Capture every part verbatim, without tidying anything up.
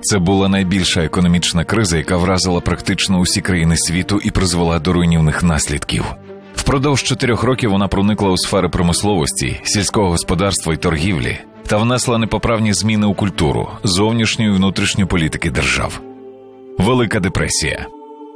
Це була найбільша економічна криза, яка вразила практично усі країни світу і призвела до руйнівних наслідків. Впродовж чотирьох років вона проникла у сфери промисловості, сільського господарства і торгівлі та внесла непоправні зміни у культуру, зовнішню і внутрішню політики держав. Велика депресія.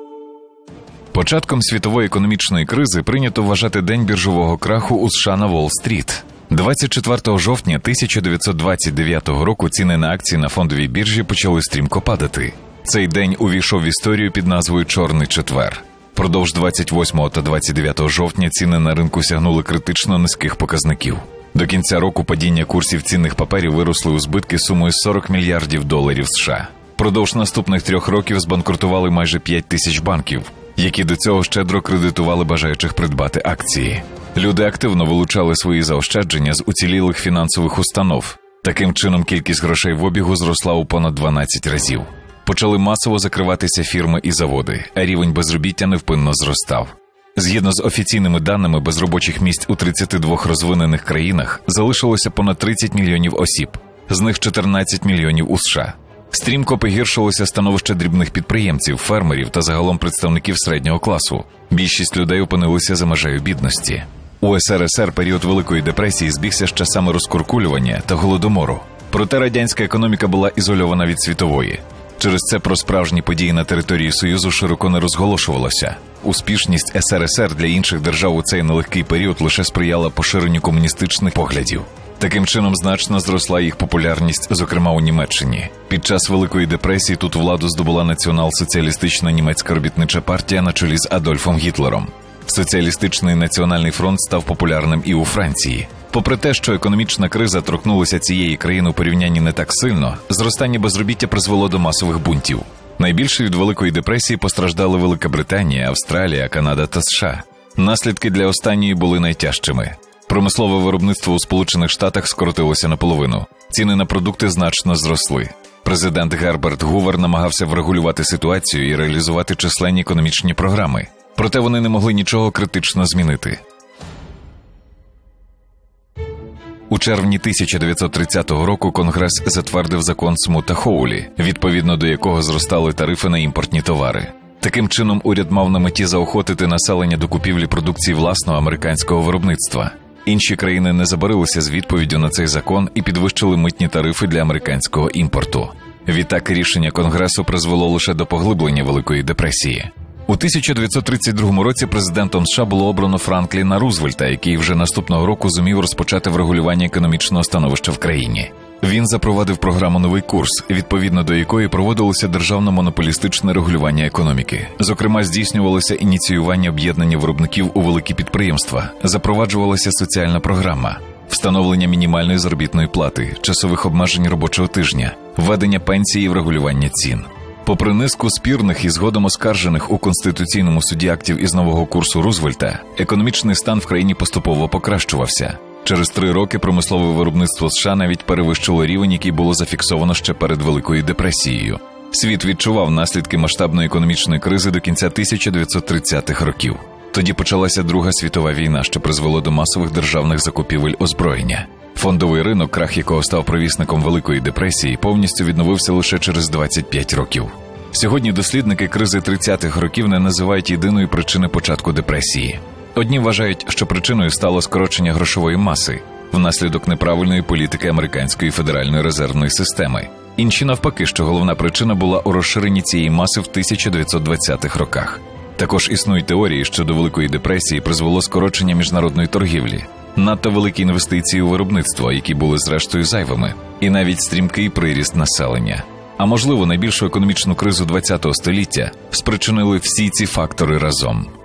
Початком світової економічної кризи прийнято вважати день біржового краху у США на Уолл-стріт. двадцять четвертого жовтня тисяча дев'ятсот двадцять дев'ятого року ціни на акції на фондовій біржі почали стрімко падати. Цей день увійшов в історію під назвою «Чорний четвер». Продовж двадцять восьмого та двадцять дев'ятого жовтня ціни на ринку сягнули критично низьких показників. До кінця року падіння курсів цінних паперів виросли у збитки сумою сорок мільярдів доларів США. Продовж наступних трьох років збанкрутували майже п'ять тисяч банків, які до цього щедро кредитували бажаючих придбати акції. Люди активно вилучали свої заощадження з уцілілих фінансових установ. Таким чином, кількість грошей в обігу зросла у понад дванадцять разів. Почали масово закриватися фірми і заводи, а рівень безробіття невпинно зростав. Згідно з офіційними даними, без робочих місць у тридцяти двох розвинених країнах залишилося понад тридцять мільйонів осіб, з них чотирнадцять мільйонів у США. Стрімко погіршилося становище дрібних підприємців, фермерів та загалом представників середнього класу. Більшість людей опинилися за межею бідності. У ес ер ес ер період Великої депресії збігся з часами розкуркулювання та голодомору. Проте радянська економіка була ізольована від світової. Через це про справжні події на території Союзу широко не розголошувалося. Успішність ес ер ес ер для інших держав у цей нелегкий період лише сприяла поширенню комуністичних поглядів. Таким чином значно зросла їх популярність, зокрема у Німеччині. Під час Великої депресії тут владу здобула націонал-соціалістична німецька робітнича партія на чолі з Адольфом Гітлером. Соціалістичний національний фронт став популярним і у Франції. Попри те, що економічна криза торкнулася цієї країни у порівнянні не так сильно, зростання безробіття призвело до масових бунтів. Найбільше від Великої депресії постраждали Велика Британія, Австралія, Канада та США. Наслідки для останньої були найтяжчими. Промислове виробництво у Сполучених Штатах скоротилося наполовину. Ціни на продукти значно зросли. Президент Герберт Гувер намагався врегулювати ситуацію і реалізувати численні економічні програми. Проте вони не могли нічого критично змінити. У червні тисяча дев'ятсот тридцятого року Конгрес затвердив закон Смута-Хоулі, відповідно до якого зростали тарифи на імпортні товари. Таким чином, уряд мав на меті заохотити населення до купівлі продукції власного американського виробництва. Інші країни не забарилися з відповіддю на цей закон і підвищили митні тарифи для американського імпорту. Відтак, рішення Конгресу призвело лише до поглиблення Великої депресії. У тисяча дев'ятсот тридцять другому році президентом США було обрано Франкліна Рузвельта, який вже наступного року зумів розпочати врегулювання економічного становища в країні. Він запровадив програму «Новий курс», відповідно до якої проводилося державно-монополістичне регулювання економіки. Зокрема, здійснювалося ініціювання об'єднання виробників у великі підприємства, запроваджувалася соціальна програма, встановлення мінімальної заробітної плати, часових обмежень робочого тижня, введення пенсії і врегулювання цін. Попри низку спірних і згодом оскаржених у Конституційному суді актів із нового курсу Рузвельта, економічний стан в країні поступово покращувався. Через три роки промислове виробництво США навіть перевищило рівень, який було зафіксовано ще перед Великою депресією. Світ відчував наслідки масштабної економічної кризи до кінця тисяча дев'ятсот тридцятих років. Тоді почалася Друга світова війна, що призвело до масових державних закупівель озброєння. Фондовий ринок, крах якого став провісником Великої депресії, повністю відновився лише через двадцять п'ять років. Сьогодні дослідники кризи тридцятих років не називають єдиної причини початку депресії. Одні вважають, що причиною стало скорочення грошової маси внаслідок неправильної політики американської федеральної резервної системи. Інші навпаки, що головна причина була у розширенні цієї маси в тисяча дев'ятсот двадцятих роках. Також існують теорії, що до Великої депресії призвело скорочення міжнародної торгівлі, надто великі інвестиції у виробництво, які були зрештою зайвими, і навіть стрімкий приріст населення. А можливо, найбільшу економічну кризу ХХ століття спричинили всі ці фактори разом.